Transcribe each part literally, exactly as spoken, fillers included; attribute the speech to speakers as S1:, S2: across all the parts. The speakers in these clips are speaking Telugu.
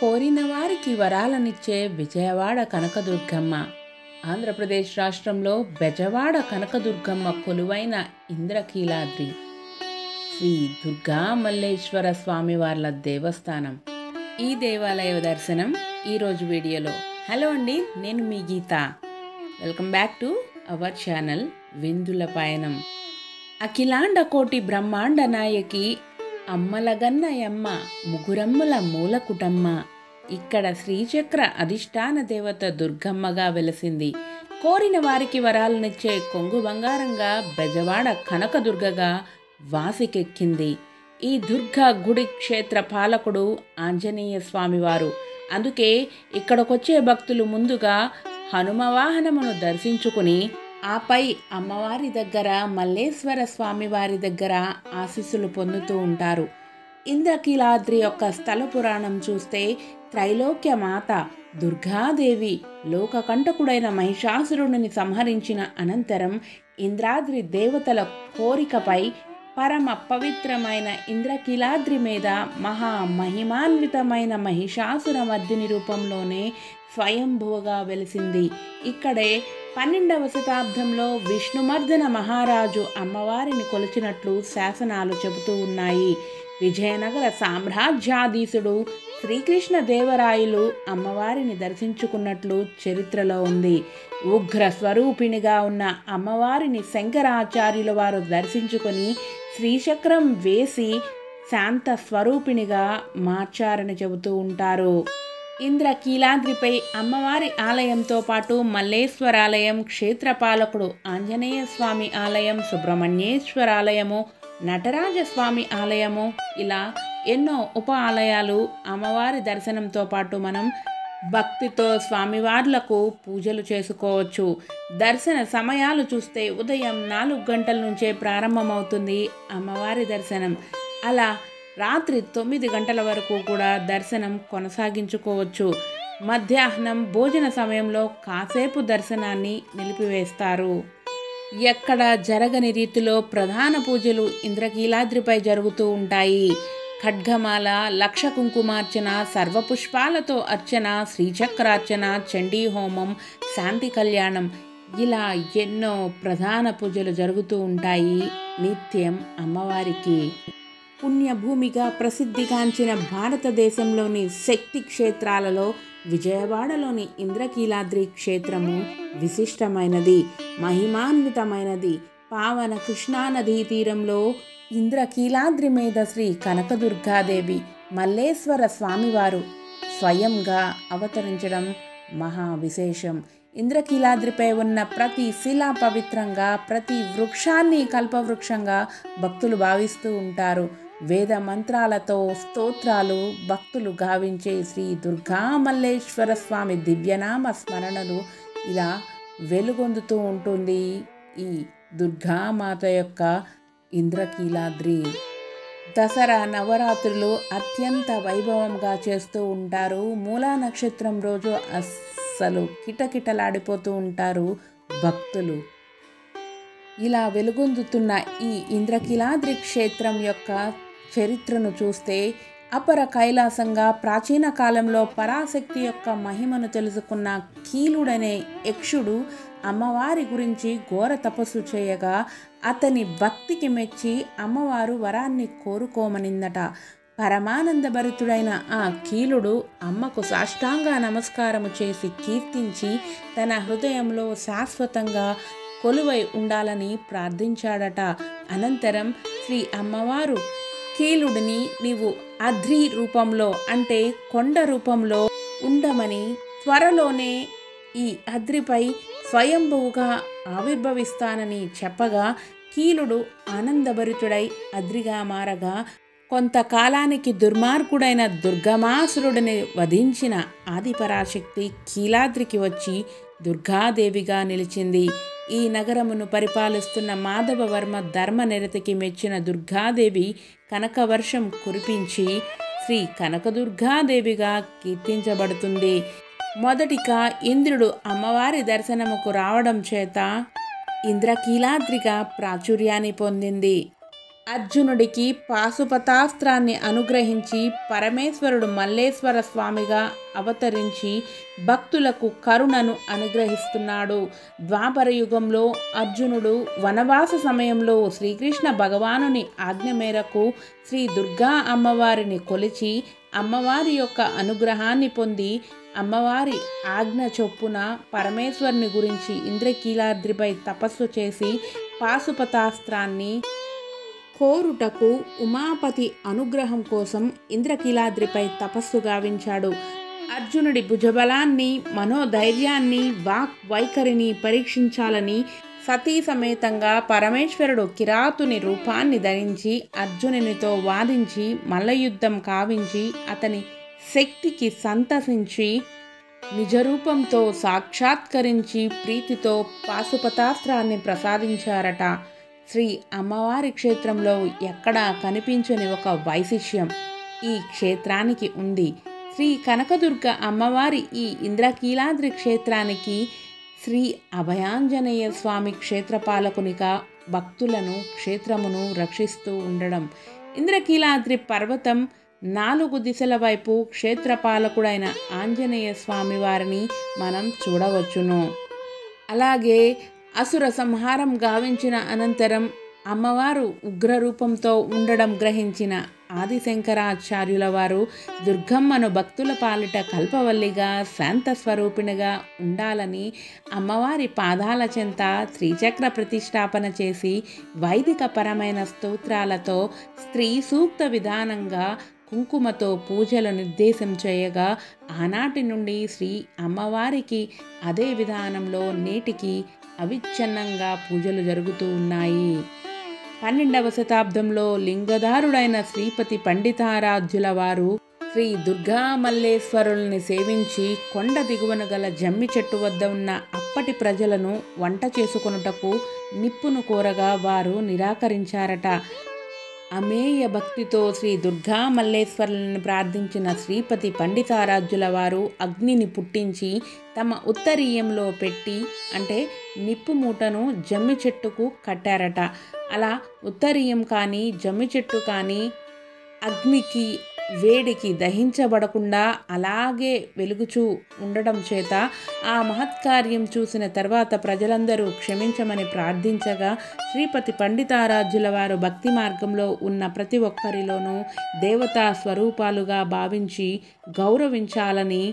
S1: కోరిన వారికి వరాలనిచ్చే విజయవాడ కనకదుర్గమ్మ. ఆంధ్రప్రదేశ్ రాష్ట్రంలో బెజవాడ కనకదుర్గమ్మ కొలువైన ఇంద్రకీలాద్రి శ్రీ దుర్గా మల్లేశ్వర స్వామివార్ల దేవస్థానం. ఈ దేవాలయ దర్శనం ఈరోజు వీడియోలో. హలో అండి, నేను మీ Geetha. Welcome back to our channel విందుల పయనం. అఖిలాండ కోటి బ్రహ్మాండ నాయకి అమ్మలగన్నయమ్మ ముగురమ్మల మూల కుటమ్మ. ఇక్కడ శ్రీచక్ర అధిష్టాన దేవత దుర్గమ్మగా వెలసింది. కోరిన వారికి వరాలనిచ్చే కొంగు బంగారంగా బెజవాడ కనకదుర్గగా వాసికెక్కింది. ఈ దుర్గా గుడి క్షేత్ర పాలకుడు ఆంజనేయ స్వామివారు. అందుకే ఇక్కడకొచ్చే భక్తులు ముందుగా హనుమ వాహనమును దర్శించుకుని ఆపై అమ్మవారి దగ్గర మల్లేశ్వర స్వామివారి దగ్గర ఆశీస్సులు పొందుతూ ఉంటారు. ఇంద్రకీలాద్రి యొక్క స్థల పురాణం చూస్తే త్రైలోక్య మాత దుర్గాదేవి లోకకంటకుడైన మహిషాసురుడిని సంహరించిన అనంతరం ఇంద్రాద్రి దేవతల కోరికపై పరమ పవిత్రమైన ఇంద్రకీలాద్రి మీద మహా మహిమాన్వితమైన మహిషాసుర మర్దిని రూపంలోనే స్వయంభువగా వెలిసింది. ఇక్కడే పన్నెండవ శతాబ్దంలో విష్ణుమర్దన మహారాజు అమ్మవారిని కొలిచినట్లు శాసనాలు చెబుతూ ఉన్నాయి. విజయనగర సామ్రాజ్యాధీశుడు శ్రీకృష్ణ దేవరాయలు అమ్మవారిని దర్శించుకున్నట్లు చరిత్రలో ఉంది. ఉగ్ర స్వరూపిణిగా ఉన్న అమ్మవారిని శంకరాచార్యుల వారు దర్శించుకొని శ్రీచక్రం వేసి శాంత స్వరూపిణిగా మార్చారని చెబుతూ ఉంటారు. ఇంద్రకీలాద్రిపై అమ్మవారి ఆలయంతో పాటు మల్లేశ్వరాలయం, క్షేత్రపాలకుడు ఆంజనేయ స్వామి ఆలయం, సుబ్రహ్మణ్యేశ్వర ఆలయము, నటరాజస్వామి ఆలయము, ఇలా ఎన్నో ఉప ఆలయాలు అమ్మవారి దర్శనంతో పాటు మనం భక్తితో స్వామివార్లకు పూజలు చేసుకోవచ్చు. దర్శన సమయాలు చూస్తే ఉదయం నాలుగు గంటల నుంచే ప్రారంభమవుతుంది అమ్మవారి దర్శనం. అలా రాత్రి తొమ్మిది గంటల వరకు కూడా దర్శనం కొనసాగించుకోవచ్చు. మధ్యాహ్నం భోజన సమయంలో కాసేపు దర్శనాన్ని నిలిపివేస్తారు. ఎక్కడ జరగని రీతిలో ప్రధాన పూజలు ఇంద్రకీలాద్రిపై జరుగుతూ ఉంటాయి. ఖడ్గమాల, లక్ష కుంకుమార్చన, సర్వపుష్పాలతో అర్చన, శ్రీచక్రార్చన, చండీ హోమం, శాంతి కళ్యాణం, ఇలా ఎన్నో ప్రధాన పూజలు జరుగుతూ ఉంటాయి నిత్యం అమ్మవారికి. పుణ్యభూమిగా ప్రసిద్ధిగాంచిన భారతదేశంలోని శక్తి క్షేత్రాలలో విజయవాడలోని ఇంద్రకీలాద్రి క్షేత్రము విశిష్టమైనది, మహిమాన్వితమైనది. పావన కృష్ణానదీ తీరంలో ఇంద్రకీలాద్రి మీద శ్రీ కనకదుర్గాదేవి మల్లేశ్వర స్వామివారు స్వయంగా అవతరించడం మహా విశేషం. ఇంద్రకీలాద్రిపై ఉన్న ప్రతి శిలా పవిత్రంగా, ప్రతి వృక్షాన్ని కల్పవృక్షంగా భక్తులు భావిస్తూ ఉంటారు. వేద మంత్రాలతో స్తోత్రాలు భక్తులు గావించే శ్రీ దుర్గా మల్లేశ్వర స్వామి దివ్యనామ స్మరణలు ఇలా వెలుగొందుతూ ఉంటుంది ఈ దుర్గామాత యొక్క ఇంద్రకీలాద్రి. దసరా నవరాత్రులు అత్యంత వైభవంగా చేస్తూ ఉంటారు. మూలా నక్షత్రం రోజు అస్సలు కిటకిటలాడిపోతూ ఉంటారు భక్తులు. ఇలా వెలుగొందుతున్న ఈ ఇంద్రకీలాద్రి క్షేత్రం యొక్క చరిత్రను చూస్తే అపర కైలాసంగా ప్రాచీన కాలంలో పరాశక్తి యొక్క మహిమను తెలుసుకున్న కీలుడనే యక్షుడు అమ్మవారి గురించి ఘోర తపస్సు చేయగా అతని భక్తికి మెచ్చి అమ్మవారు వరాన్ని కోరుకోమనిందట. పరమానందభరితుడైన ఆ కీలుడు అమ్మకు సాష్టాంగ నమస్కారము చేసి కీర్తించి తన హృదయంలో శాశ్వతంగా కొలువై ఉండాలని ప్రార్థించాడట. అనంతరం శ్రీ అమ్మవారు కీలుడిని నీవు అద్రి రూపంలో అంటే కొండ రూపంలో ఉండమని, త్వరలోనే ఈ అద్రిపై స్వయంభువుగా ఆవిర్భవిస్తానని చెప్పగా కీలుడు ఆనందభరితుడై అద్రిగా మారగా కొంతకాలానికి దుర్మార్గుడైన దుర్గమాసురుడిని వధించిన ఆదిపరాశక్తి కీలాద్రికి వచ్చి దుర్గాదేవిగా నిలిచింది. ఈ నగరమును పరిపాలిస్తున్న మాధవవర్మ ధర్మనిరతికి మెచ్చిన దుర్గాదేవి కనకవర్షం కురిపించి శ్రీ కనకదుర్గాదేవిగా కీర్తించబడుతుంది. మొదటిగా ఇంద్రుడు అమ్మవారి దర్శనముకు రావడం చేత ఇంద్రకీలాద్రిగా ప్రాచుర్యాన్ని పొందింది. అర్జునుడికి పాశుపతాస్త్రాన్ని అనుగ్రహించి పరమేశ్వరుడు మల్లేశ్వర స్వామిగా అవతరించి భక్తులకు కరుణను అనుగ్రహిస్తున్నాడు. ద్వాపర యుగంలో అర్జునుడు వనవాస సమయంలో శ్రీకృష్ణ భగవానుని ఆజ్ఞ మేరకు శ్రీ దుర్గా అమ్మవారిని కొలిచి అమ్మవారి యొక్క అనుగ్రహాన్ని పొంది అమ్మవారి ఆజ్ఞ చొప్పున పరమేశ్వరుని గురించి ఇంద్రకీలాద్రిపై తపస్సు చేసి పాశుపతాస్త్రాన్ని కోరుటకు ఉమాపతి అనుగ్రహం కోసం ఇంద్రకీలాద్రిపై తపస్సు గావించాడు. అర్జునుడి భుజబలాన్ని, మనోధైర్యాన్ని, వాక్ వైఖరిని పరీక్షించాలని సతీ సమేతంగా పరమేశ్వరుడు కిరాతుని రూపాన్ని ధరించి అర్జునునితో వాదించి మల్లయుద్ధం కావించి అతని శక్తికి సంతసించి నిజరూపంతో సాక్షాత్కరించి ప్రీతితో పాశుపతాస్త్రాన్ని ప్రసాదించారట. శ్రీ అమ్మవారి క్షేత్రంలో ఎక్కడా కనిపించని ఒక వైశిష్యం ఈ క్షేత్రానికి ఉంది. శ్రీ కనకదుర్గ అమ్మవారి ఈ ఇంద్రకీలాద్రి క్షేత్రానికి శ్రీ అభయాంజనేయ స్వామి క్షేత్రపాలకునిగా భక్తులను క్షేత్రమును రక్షిస్తూ ఉండడం. ఇంద్రకీలాద్రి పర్వతం నాలుగు దిశల వైపు క్షేత్రపాలకుడైన ఆంజనేయ స్వామి వారిని మనం చూడవచ్చును. అలాగే అసుర సంహారం గావించిన అనంతరం అమ్మవారు ఉగ్రరూపంతో ఉండడం గ్రహించిన ఆదిశంకరాచార్యుల వారు దుర్గమ్మను భక్తుల పాలిట కల్పవల్లిగా శాంత స్వరూపిణిగా ఉండాలని అమ్మవారి పాదాల చెంత శ్రీచక్ర ప్రతిష్టాపన చేసి వైదిక పరమైన స్తోత్రాలతో స్త్రీ సూక్త విధానంగా కుంకుమతో పూజలు నిర్దేశం చేయగా ఆనాటి నుండి శ్రీ అమ్మవారికి అదే విధానంలో నేటికి అవిచ్ఛిన్నంగా పూజలు జరుగుతూ ఉన్నాయి. పన్నెండవ శతాబ్దంలో లింగధారుడైన శ్రీపతి పండితారాధ్యుల వారు శ్రీ దుర్గా మల్లేశ్వరుల్ని సేవించి కొండ దిగువన గల జమ్మి చెట్టు వద్ద ఉన్న అప్పటి ప్రజలను వంట చేసుకొనుటకు నిప్పును కోరగా వారు నిరాకరించారట. అమేయ భక్తితో శ్రీ దుర్గా మల్లేశ్వరులను ప్రార్థించిన శ్రీపతి పండితారాధ్యుల వారు అగ్నిని పుట్టించి తమ ఉత్తరీయంలో పెట్టి అంటే నిప్పు మూటను జమ్మి చెట్టుకు కట్టారట. అలా ఉత్తరీయం కానీ జమ్మి చెట్టు కానీ అగ్నికి వేడికి దహించబడకుండా అలాగే వెలుగుచూ ఉండడం చేత ఆ మహత్కార్యం చూసిన తర్వాత ప్రజలందరూ క్షమించమని ప్రార్థించగా శ్రీపతి పండితారాధ్యుల వారు భక్తి మార్గంలో ఉన్న ప్రతి ఒక్కరిలోనూ దేవతా స్వరూపాలుగా భావించి గౌరవించాలని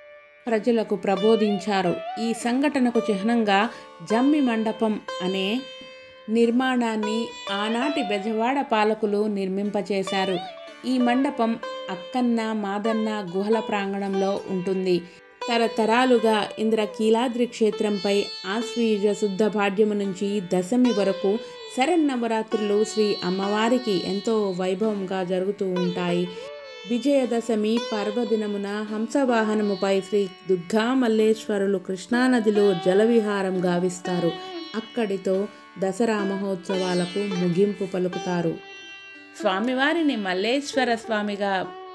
S1: ప్రజలకు ప్రబోధించారు. ఈ సంఘటనకు చిహ్నంగా జమ్మి మండపం అనే నిర్మాణాన్ని ఆనాటి బెజవాడ పాలకులు నిర్మింపచేశారు. ఈ మండపం అక్కన్న మాదన్న గుహల ప్రాంగణంలో ఉంటుంది. తరతరాలుగా ఇంద్రకీలాద్రి క్షేత్రంపై ఆశ్వీజ శుద్ధ పాడ్యము నుంచి దశమి వరకు శరన్నవరాత్రులు శ్రీ అమ్మవారికి ఎంతో వైభవంగా జరుగుతూ ఉంటాయి. విజయదశమి పర్వదినమున హంసవాహనముపై శ్రీ దుర్గా మల్లేశ్వరులు కృష్ణానదిలో జలవిహారం గావిస్తారు. అక్కడితో దసరా మహోత్సవాలకు ముగింపు పలుకుతారు. స్వామివారిని మల్లేశ్వర స్వామిగా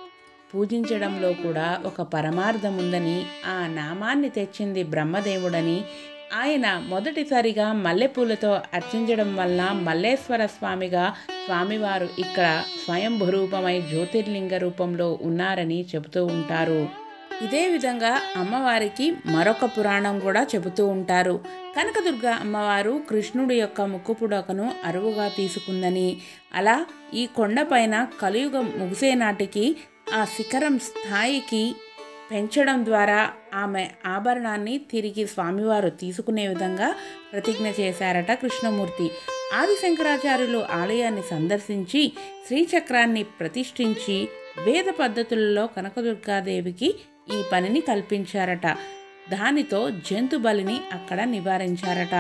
S1: పూజించడంలో కూడా ఒక పరమార్థం ఉందని, ఆ నామాన్ని తెచ్చింది బ్రహ్మదేవుడని, ఆయన మొదటిసారిగా మల్లెపూలతో అర్చించడం వల్ల మల్లేశ్వర స్వామిగా స్వామివారు ఇక్కడ స్వయంభూ రూపమై జ్యోతిర్లింగ రూపంలో ఉన్నారని చెబుతూ ఉంటారు. ఇదే విధంగా అమ్మవారికి మరొక పురాణం కూడా చెబుతూ ఉంటారు. కనకదుర్గ అమ్మవారు కృష్ణుడి యొక్క ముక్కుపుడకను అరువుగా తీసుకుందని, అలా ఈ కొండపైన కలియుగం ముగిసే నాటికి ఆ శిఖరం స్థాయికి పెంచడం ద్వారా ఆమె ఆభరణాన్ని తిరిగి స్వామివారు తీసుకునే విధంగా ప్రతిజ్ఞ చేశారట కృష్ణమూర్తి. ఆదిశంకరాచార్యులు ఆలయాన్ని సందర్శించి శ్రీచక్రాన్ని ప్రతిష్ఠించి వేద పద్ధతులలో కనకదుర్గాదేవికి ఈ పనిని కల్పించారట. దానితో జంతు బలిని అక్కడ నివారించారట.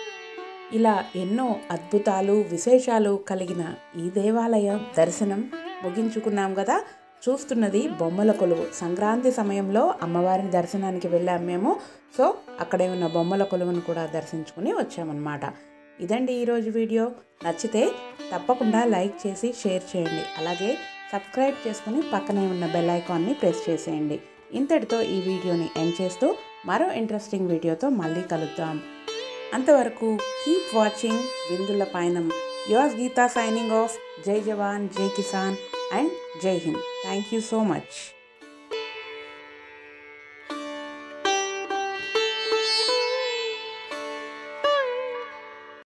S1: ఇలా ఎన్నో అద్భుతాలు విశేషాలు కలిగిన ఈ దేవాలయం దర్శనం ముగించుకున్నాం కదా. చూస్తున్నది బొమ్మల కొలువు. సంక్రాంతి సమయంలో అమ్మవారిని దర్శనానికి వెళ్ళాం మేము. సో అక్కడే ఉన్న బొమ్మల కొలువును కూడా దర్శించుకుని వచ్చామన్నమాట. ఇదండి ఈరోజు వీడియో. నచ్చితే తప్పకుండా లైక్ చేసి షేర్ చేయండి. అలాగే సబ్స్క్రైబ్ చేసుకుని పక్కనే ఉన్న బెల్ ఐకాన్ని ప్రెస్ చేసేయండి. ఇంతటితో ఈ వీడియోని ఎండ్ చేస్తూ మరో ఇంట్రెస్టింగ్ వీడియోతో మళ్ళీ కలుద్దాం. అంతవరకు కీప్ వాచింగ్ విందుల పయనం. Yours Geeta signing off. Jai Jawan, Jai Kisan and Jai Hind. Thank you so much.